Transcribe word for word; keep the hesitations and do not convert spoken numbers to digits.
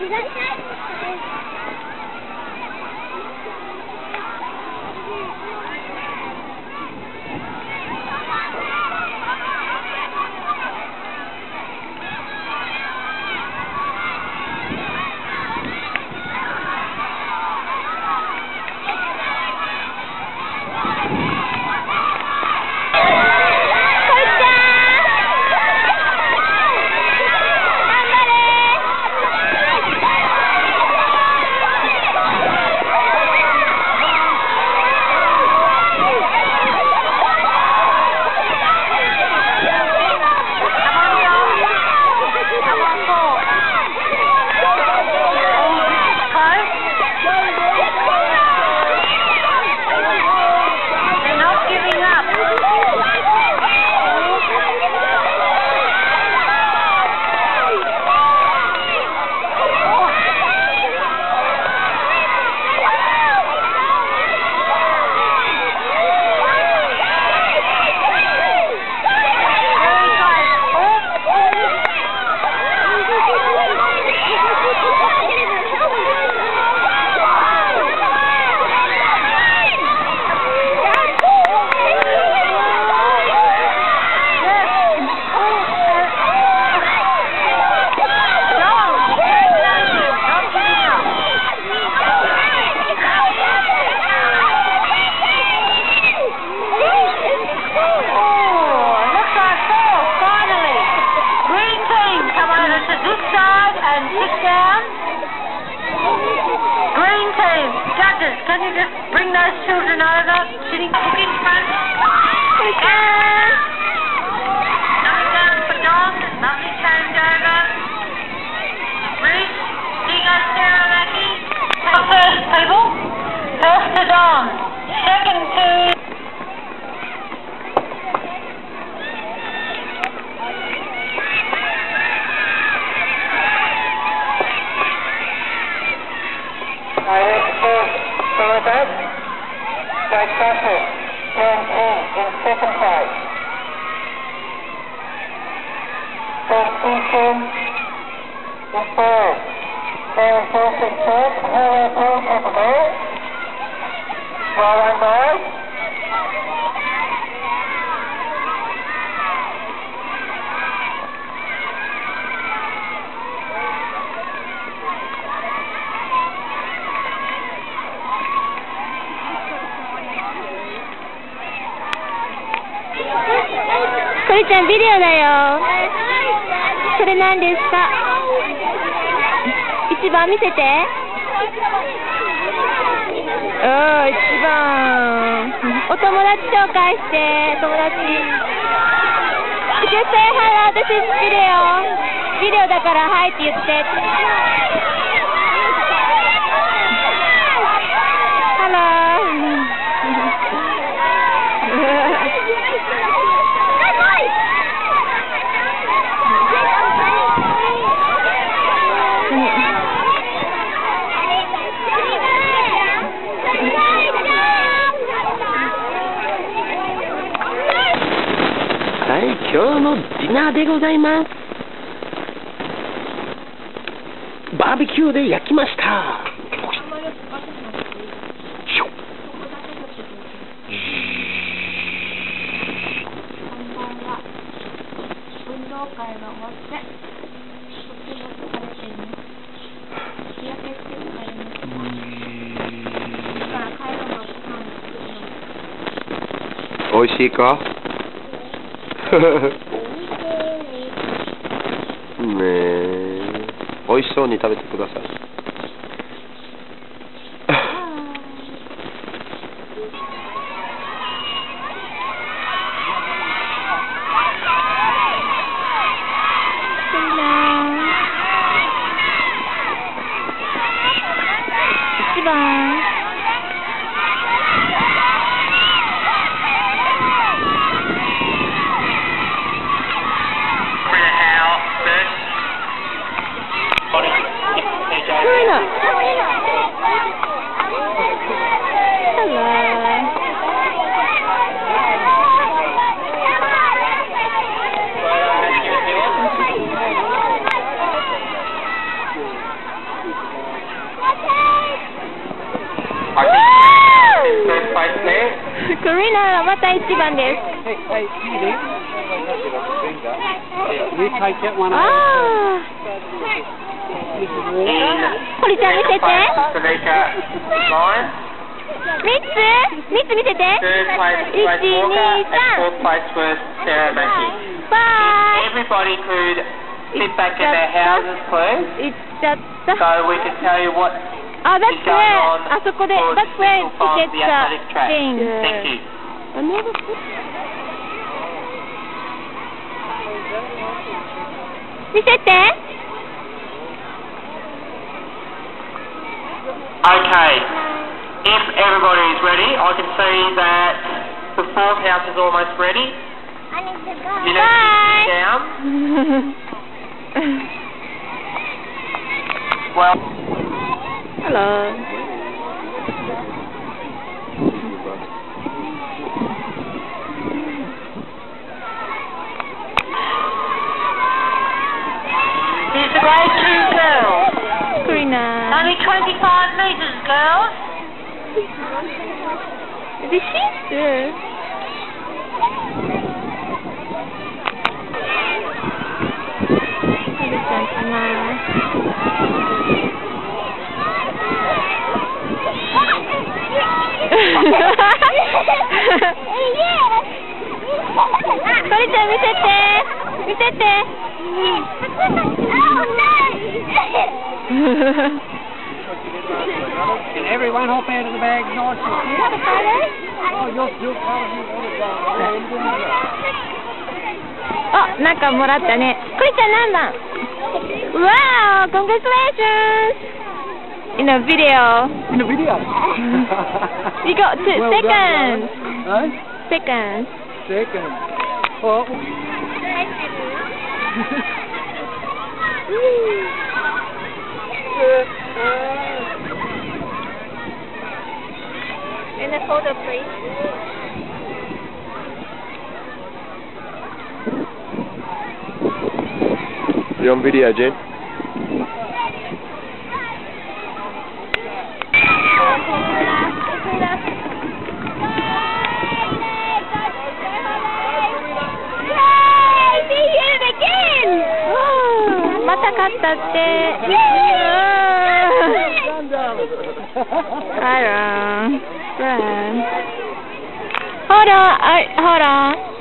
Can you just bring those children over? Sitting in front. Okay. Coming down for Dom. Mummy change over. Reese, Digo, Sarah, Lucky. First people. First to Dom. Second to... By Sasha, turn in in second five. Constitution in third. Then first and third, Helen Prince at the goal. Well on board. これちゃんビデオだよ。それ何ですか？一番見せて。うん、一番。お友達紹介して、友達。Just say hello, this is video. ビデオだからはいって言って。Hello. はい、今日のディナーでございます。バーベキューで焼きました。 運動会が終わって、とても疲れています。日焼けして疲れます。だから帰るのご飯を作るの。 おいしいか？ねえ、おいしそうに食べてください。 一番。 クリナまた一番です。 Hey, hey, Edie. You take that one あ out. あ。 This is water. 堀ちゃん見せて。 Salika Lauren. 三つ三つ見せて。 Third place was 一 Walker 二 and 三。 fourth place was Sarah Mackey. バイ。 Everybody could sit back in their houses, please, 行っちゃった。 so we can tell you what あ、that's is going where on あそこで for that's where Central Farm, tickets the are athletic track. changed. Thank you. Another 見せて。 Okay, if everybody is ready, I can see that the fourth house is almost ready. You need to Bye. sit down. Well, Hello. here's the grade two girls. Karina. Only twenty-five metres, girls. This is good. Koriちゃん見せて見せて Can everyone hop out of the bag nice and quick? Oh, you're, you're part of it. あ、なんかもらったね。クリちゃん何番 Wow, congratulations! In a video. In the video? You got two Well seconds. done, huh? Seconds. Second. Oh. In a photo, please. You're on video, Jen. Oh, また勝ったって。Hold on. Hold on. I, hold on.